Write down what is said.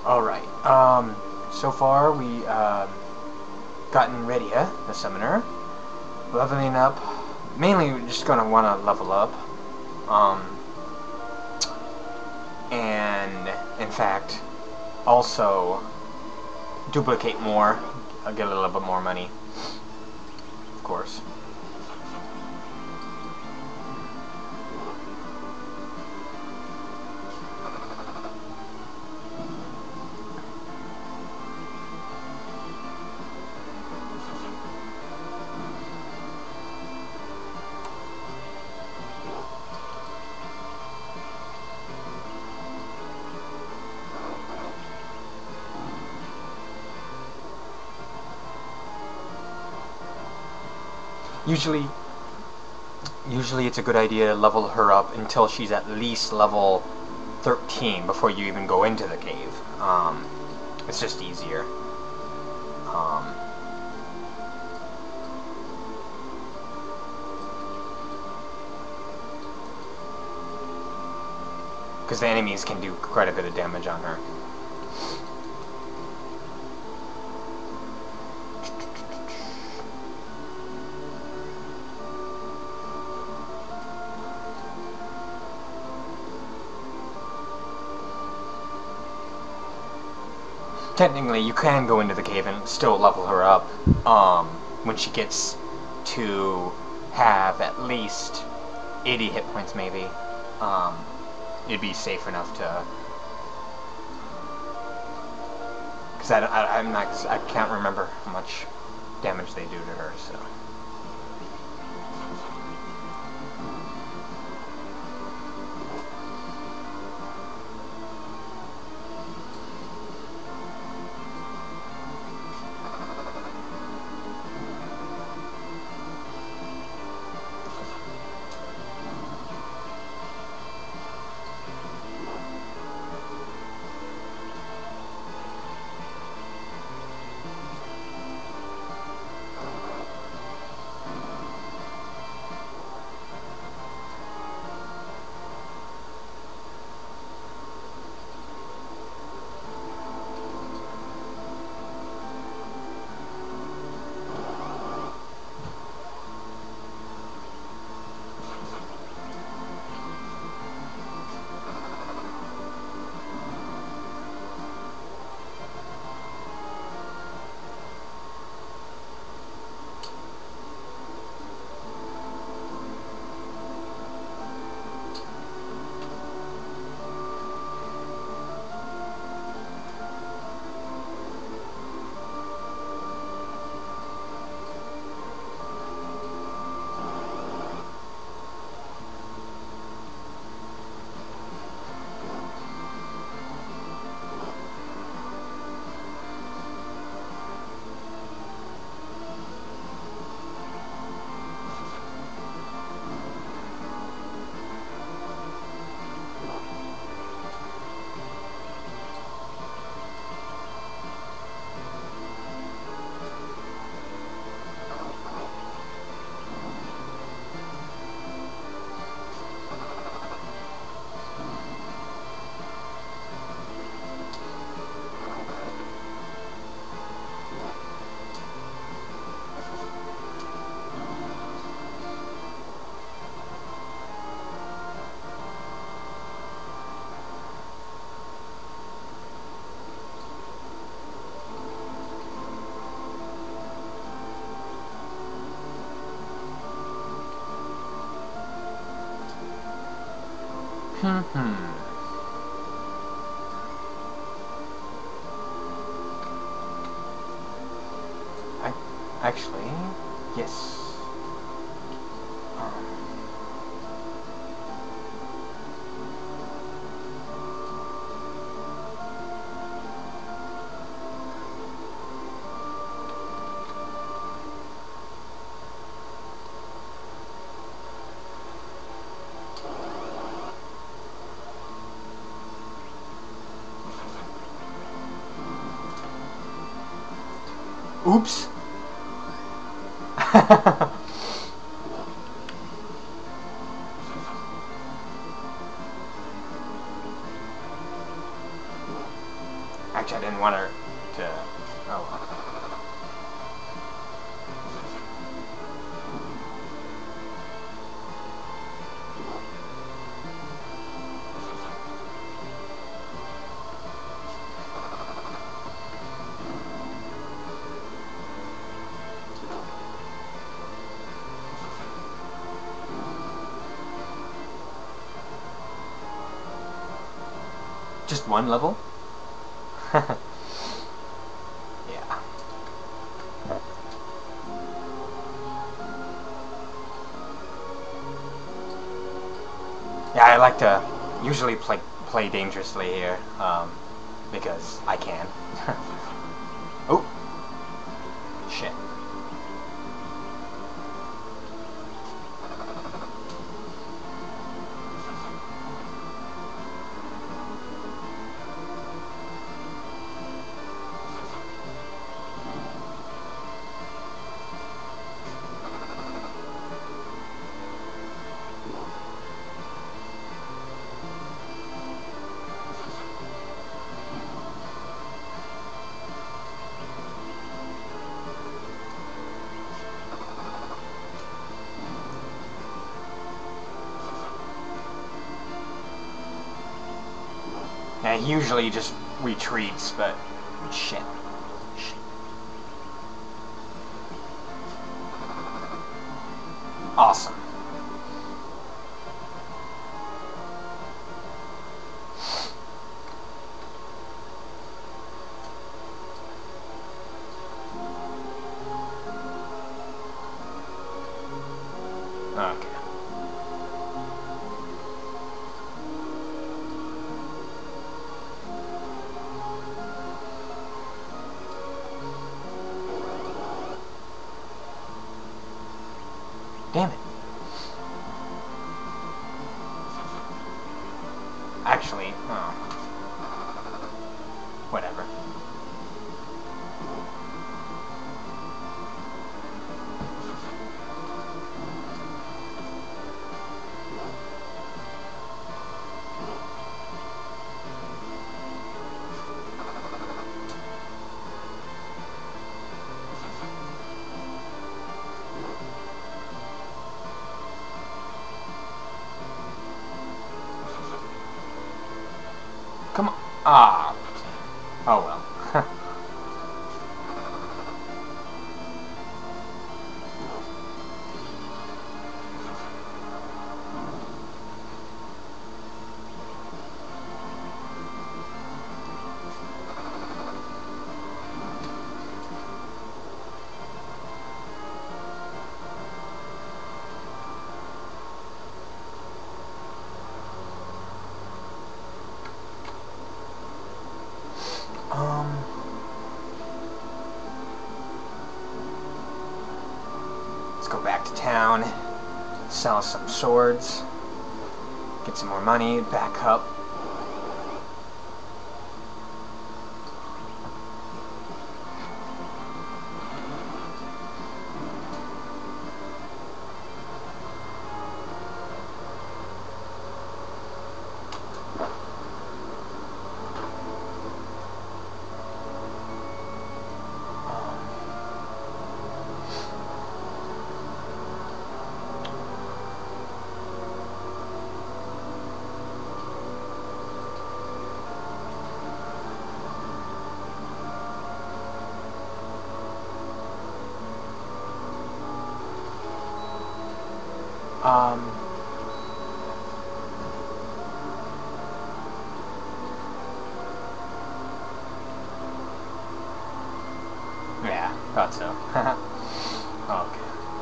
Alright, so far we, gotten Rydia, the summoner, leveling up. Mainly we're just gonna wanna level up, and, in fact, also duplicate more. I'll get a little bit more money, of course. Usually it's a good idea to level her up until she's at least level 13 before you even go into the cave. It's just easier. Because the enemies can do quite a bit of damage on her. Technically, you can go into the cave and still level her up when she gets to have at least 80 hit points, maybe. It'd be safe enough to... Because I can't remember how much damage they do to her, so... Actually, yes. Oops. Just one level? Yeah. Yeah, I like to usually play dangerously here, because I can. Oh! Shit. Yeah, he usually just retreats, but shit. Awesome. Okay. Damn it. Actually, oh. Whatever. Come on. Ah. Oh well. Let's go back to town, sell some swords, get some more money, back up. Yeah, thought so. Okay.